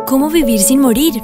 ¿Cómo vivir sin morir?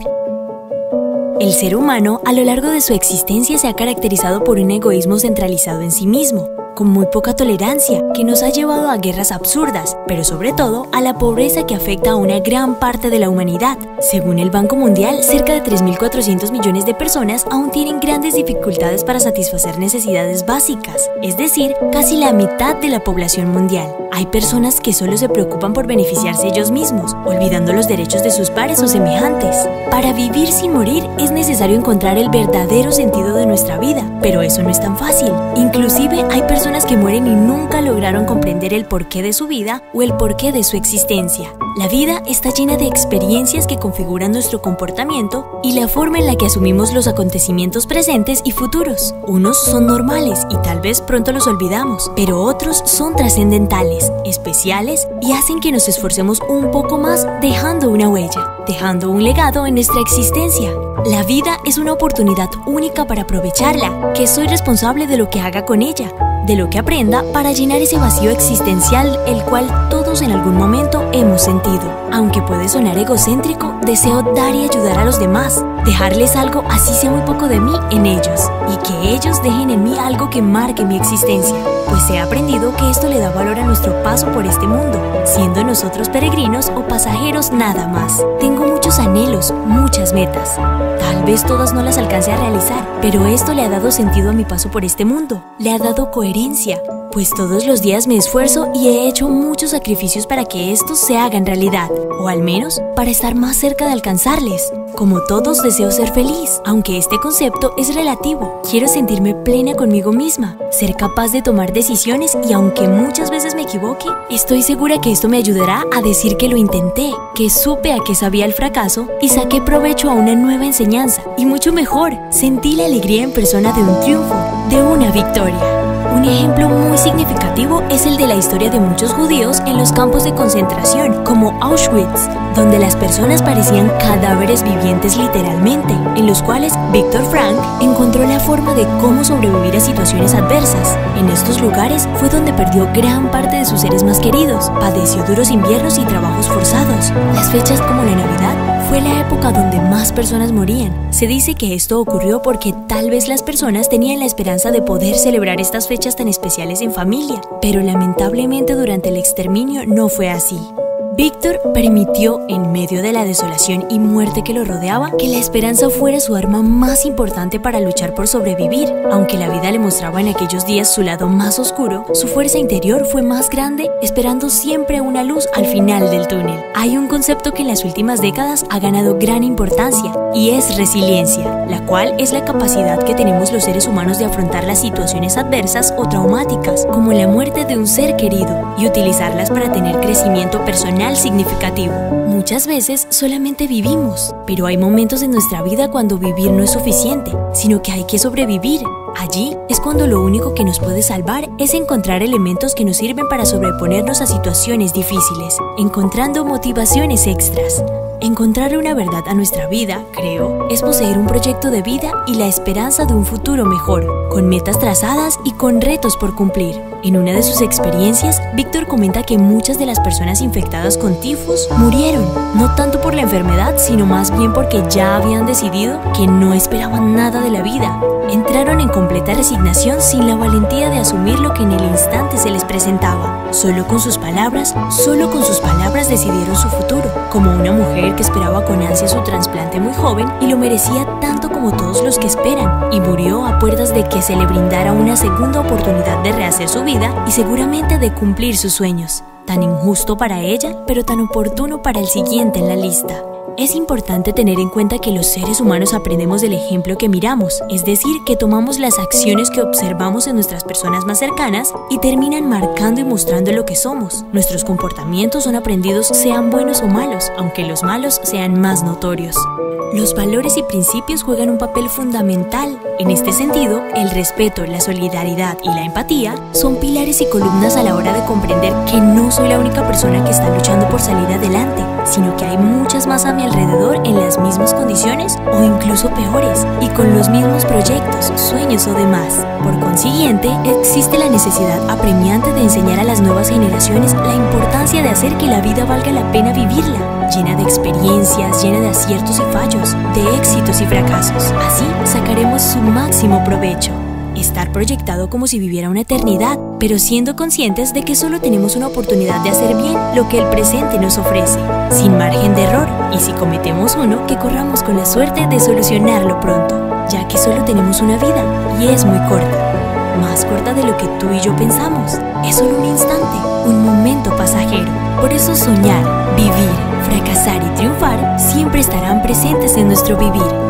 El ser humano, a lo largo de su existencia, se ha caracterizado por un egoísmo centralizado en sí mismo, con muy poca tolerancia, que nos ha llevado a guerras absurdas, pero sobre todo a la pobreza que afecta a una gran parte de la humanidad. Según el Banco Mundial, cerca de 3.400 millones de personas aún tienen grandes dificultades para satisfacer necesidades básicas, es decir, casi la mitad de la población mundial. Hay personas que solo se preocupan por beneficiarse ellos mismos, olvidando los derechos de sus pares o semejantes. Para vivir sin morir es necesario encontrar el verdadero sentido de nuestra vida, pero eso no es tan fácil. Inclusive hay personas que mueren y nunca lograron comprender el porqué de su vida o el porqué de su existencia. La vida está llena de experiencias que configuran nuestro comportamiento y la forma en la que asumimos los acontecimientos presentes y futuros. Unos son normales y tal vez pronto los olvidamos, pero otros son trascendentales, especiales y hacen que nos esforcemos un poco más dejando una huella, dejando un legado en nuestra existencia. La vida es una oportunidad única para aprovecharla, que soy responsable de lo que haga con ella, de lo que aprenda para llenar ese vacío existencial el cual todos en algún momento hemos sentido. Aunque puede sonar egocéntrico, deseo dar y ayudar a los demás, dejarles algo, así sea muy poco de mí, en ellos, y que ellos dejen en mí algo que marque mi existencia, pues he aprendido que esto le da valor a nuestro paso por este mundo, siendo nosotros peregrinos o pasajeros nada más. Tengo muchos anhelos, muchas metas. Tal vez todas no las alcance a realizar, pero esto le ha dado sentido a mi paso por este mundo, le ha dado coherencia, pues todos los días me esfuerzo y he hecho muchos sacrificios para que estos se hagan realidad, o al menos para estar más cerca de alcanzarles. Como todos, deseo ser feliz, aunque este concepto es relativo. Quiero sentirme plena conmigo misma, ser capaz de tomar decisiones y aunque muchas veces me equivoque, estoy segura que esto me ayudará a decir que lo intenté, que supe a qué sabía el fracaso y saqué provecho a una nueva enseñanza. Y mucho mejor, sentí la alegría en persona de un triunfo, de una victoria. Un ejemplo muy significativo es el de la historia de muchos judíos en los campos de concentración, como Auschwitz, donde las personas parecían cadáveres vivientes literalmente, en los cuales Viktor Frank encontró la forma de cómo sobrevivir a situaciones adversas. En estos lugares fue donde perdió gran parte de sus seres más queridos, padeció duros inviernos y trabajos forzados. Las fechas como la Navidad fue la época donde más personas morían. Se dice que esto ocurrió porque tal vez las personas tenían la esperanza de poder celebrar estas fechas tan especiales en familia, pero lamentablemente durante el exterminio no fue así. Víctor permitió, en medio de la desolación y muerte que lo rodeaba, que la esperanza fuera su arma más importante para luchar por sobrevivir. Aunque la vida le mostraba en aquellos días su lado más oscuro, su fuerza interior fue más grande, esperando siempre una luz al final del túnel. Hay un concepto que en las últimas décadas ha ganado gran importancia, y es resiliencia, la cual es la capacidad que tenemos los seres humanos de afrontar las situaciones adversas o traumáticas, como la muerte de un ser querido, y utilizarlas para tener crecimiento personal significativo. Muchas veces solamente vivimos, pero hay momentos en nuestra vida cuando vivir no es suficiente, sino que hay que sobrevivir. Allí es cuando lo único que nos puede salvar es encontrar elementos que nos sirven para sobreponernos a situaciones difíciles, encontrando motivaciones extras. Encontrar una verdad a nuestra vida, creo, es poseer un proyecto de vida y la esperanza de un futuro mejor, con metas trazadas y con retos por cumplir. En una de sus experiencias, Víctor comenta que muchas de las personas infectadas con tifus murieron, no tanto por la enfermedad, sino más bien porque ya habían decidido que no esperaban nada de la vida. Entraron en completa resignación sin la valentía de asumir lo que en el instante se les presentaba. Solo con sus palabras decidieron su futuro, como una mujer que esperaba con ansia su trasplante muy joven y lo merecía tanto como todos los que esperan, y murió a puertas de que se le brindara una segunda oportunidad de rehacer su vida y seguramente de cumplir sus sueños. Tan injusto para ella, pero tan oportuno para el siguiente en la lista. Es importante tener en cuenta que los seres humanos aprendemos del ejemplo que miramos, es decir, que tomamos las acciones que observamos en nuestras personas más cercanas y terminan marcando y mostrando lo que somos. Nuestros comportamientos son aprendidos, sean buenos o malos, aunque los malos sean más notorios. Los valores y principios juegan un papel fundamental. En este sentido, el respeto, la solidaridad y la empatía son pilares y columnas a la hora de comprender que no soy la única persona que está luchando por salir adelante, sino que hay muchas más a mi alrededor en las mismas condiciones o incluso peores, y con los mismos proyectos, sueños o demás. Por consiguiente, existe la necesidad apremiante de enseñar a las nuevas generaciones la importancia de hacer que la vida valga la pena vivirla, llena de experiencias, llena de aciertos y fallos, de éxitos y fracasos. Así sacaremos su máximo provecho. Estar proyectado como si viviera una eternidad, pero siendo conscientes de que solo tenemos una oportunidad de hacer bien lo que el presente nos ofrece, sin margen de error, y si cometemos uno, que corramos con la suerte de solucionarlo pronto, ya que solo tenemos una vida y es muy corta, más corta de lo que tú y yo pensamos. Es solo un instante, un momento pasajero. Por eso soñar, vivir, fracasar y triunfar siempre estarán presentes en nuestro vivir.